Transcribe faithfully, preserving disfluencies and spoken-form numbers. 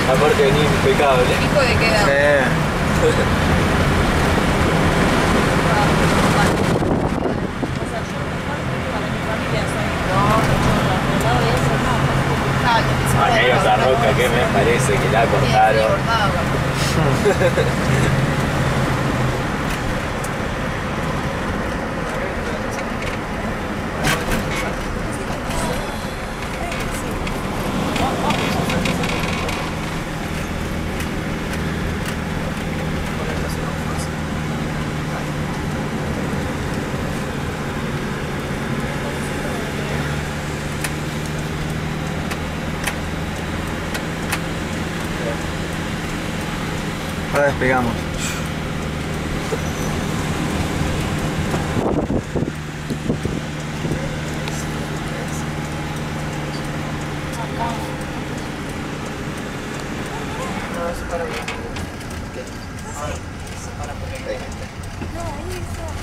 Aparte venía impecable. Hijo de qué edad. Sí. Ah, hay otra roca que me parece que la cortaron. Ahora despegamos. No, ahí está.